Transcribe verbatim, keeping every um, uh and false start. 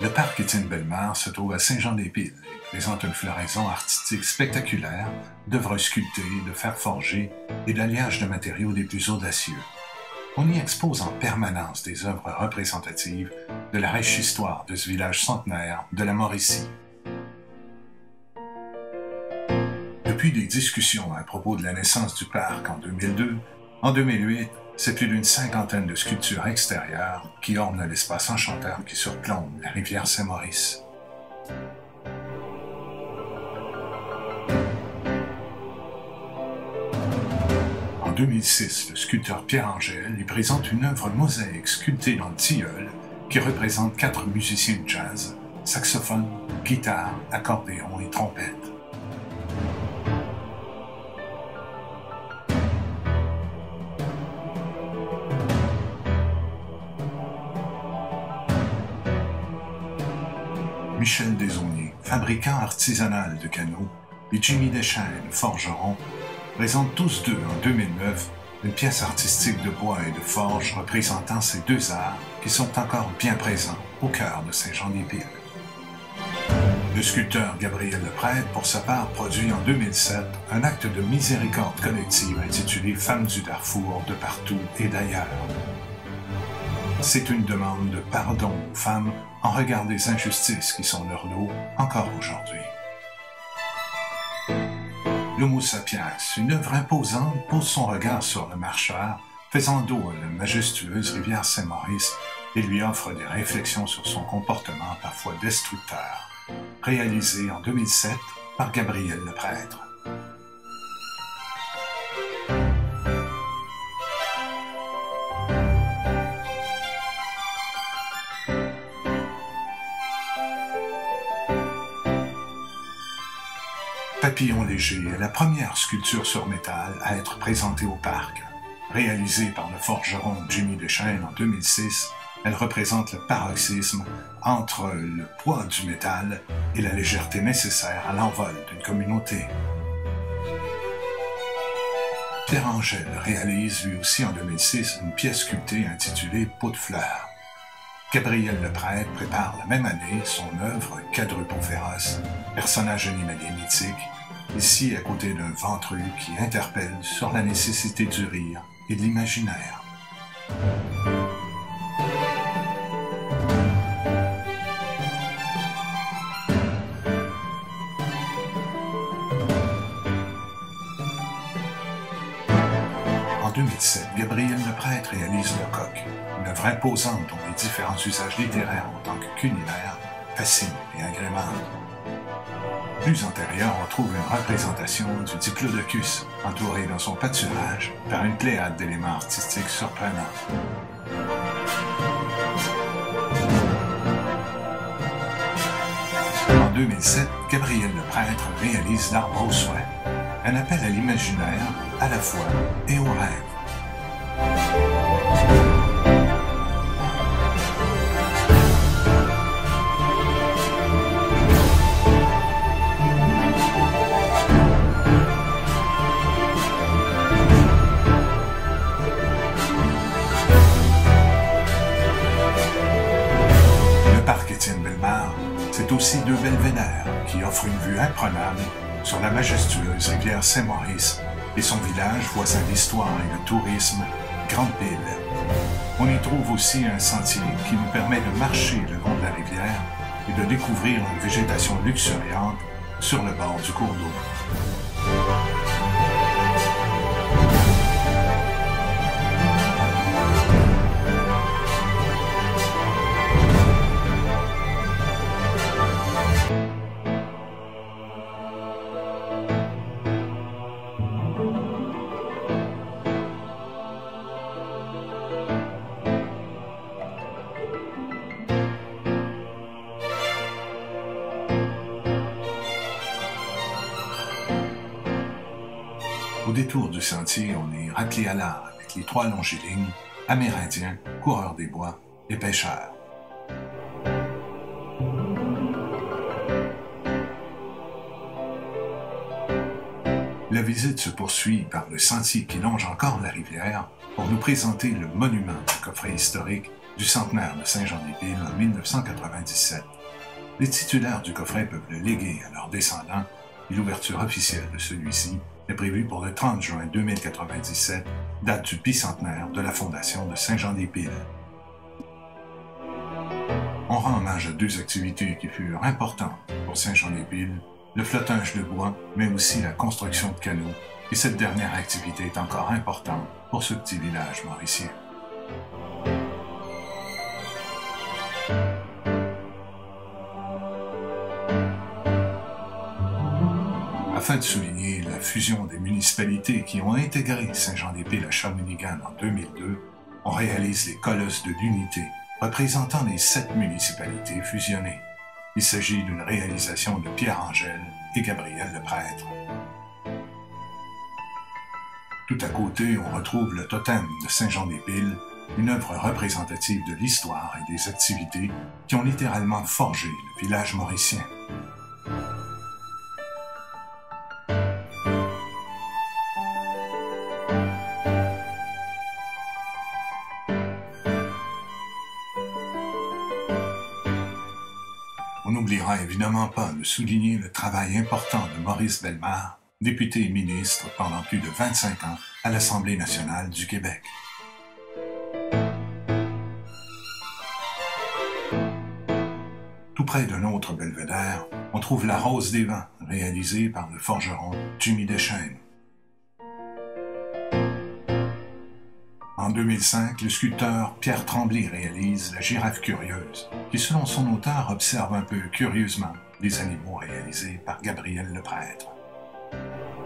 Le parc Étienne-Bellemare se trouve à Saint-Jean-des-Piles et présente une floraison artistique spectaculaire d'œuvres sculptées, de fer forgé et d'alliage de matériaux des plus audacieux. On y expose en permanence des œuvres représentatives de la riche histoire de ce village centenaire de la Mauricie. Depuis des discussions à propos de la naissance du parc en deux mille deux, en deux mille huit, c'est plus d'une cinquantaine de sculptures extérieures qui ornent l'espace enchanteur qui surplombe la rivière Saint-Maurice. En deux mille six, le sculpteur Pierre Angèle y présente une œuvre mosaïque sculptée dans le tilleul qui représente quatre musiciens de jazz, saxophone, guitare, accordéon et trompette. Michel Desaulniers, fabricant artisanal de canaux, et Jimmy Deschaines, forgeron, présentent tous deux en deux mille neuf une pièce artistique de bois et de forge représentant ces deux arts qui sont encore bien présents au cœur de Saint-Jean-des-Piles. Le sculpteur Gabriel Leprêtre, pour sa part, produit en deux mille sept un acte de miséricorde collective intitulé « Femmes du Darfour de partout et d'ailleurs ». C'est une demande de pardon aux femmes en regard des injustices qui sont leur lot encore aujourd'hui. L'Homo sapiens, une œuvre imposante, pose son regard sur le marcheur, faisant dos à la majestueuse rivière Saint-Maurice et lui offre des réflexions sur son comportement parfois destructeur, réalisé en deux mille sept par Gabriel Leprêtre. Papillon léger est la première sculpture sur métal à être présentée au parc. Réalisée par le forgeron Jimmy Deschaines en deux mille six, elle représente le paroxysme entre le poids du métal et la légèreté nécessaire à l'envol d'une communauté. Pierre Angèle réalise lui aussi en deux mille six une pièce sculptée intitulée « Pot de fleurs ». Gabriel Leprêtre prépare la même année son œuvre « Quadrupeau féroce », personnage animalier mythique, ici à côté d'un ventru qui interpelle sur la nécessité du rire et de l'imaginaire. En deux mille sept, Gabriel Leprêtre réalise Le Coq, une œuvre imposante dont les différents usages littéraires en tant que culinaire fascinent et agrémentent. Plus antérieur, on trouve une représentation du diplodocus, entouré dans son pâturage par une pléiade d'éléments artistiques surprenants. En deux mille sept, Gabriel Leprêtre réalise L'Arbre au soin, un appel à l'imaginaire, à la foi et au rêve. Étienne-Bellemare, c'est aussi deux belvédères qui offrent une vue imprenable sur la majestueuse rivière Saint-Maurice et son village voisin d'histoire et de tourisme, Grande-Pile. On y trouve aussi un sentier qui nous permet de marcher le long de la rivière et de découvrir une végétation luxuriante sur le bord du cours d'eau. Au détour du sentier, on est rappelé à l'art avec les trois longilignes, amérindiens, coureurs des bois et pêcheurs. La visite se poursuit par le sentier qui longe encore la rivière pour nous présenter le monument du coffret historique du centenaire de Saint-Jean-des-Piles en mille neuf cent quatre-vingt-dix-sept. Les titulaires du coffret peuvent le léguer à leurs descendants et l'ouverture officielle de celui-ci est prévue pour le trente juin deux mille quatre-vingt-dix-sept, date du bicentenaire de la fondation de Saint-Jean-des-Piles. On rend hommage à deux activités qui furent importantes pour Saint-Jean-des-Piles, le flottage de bois, mais aussi la construction de canaux, et cette dernière activité est encore importante pour ce petit village mauricien. Afin de souligner la fusion des municipalités qui ont intégré Saint-Jean-des-Piles à Shawinigan en deux mille deux, on réalise les colosses de l'unité, représentant les sept municipalités fusionnées. Il s'agit d'une réalisation de Pierre Angèle et Gabriel Leprêtre. Tout à côté, on retrouve le totem de Saint-Jean-des-Piles, une œuvre représentative de l'histoire et des activités qui ont littéralement forgé le village mauricien. On n'oubliera évidemment pas de souligner le travail important de Maurice Bellemare, député et ministre pendant plus de vingt-cinq ans à l'Assemblée nationale du Québec. Tout près d'un autre belvédère, on trouve la Rose des Vents, réalisée par le forgeron Jimmy Deschênes. En deux mille cinq, le sculpteur Pierre Tremblay réalise la Girafe curieuse, qui selon son auteur observe un peu curieusement les animaux réalisés par Gabriel Leprêtre.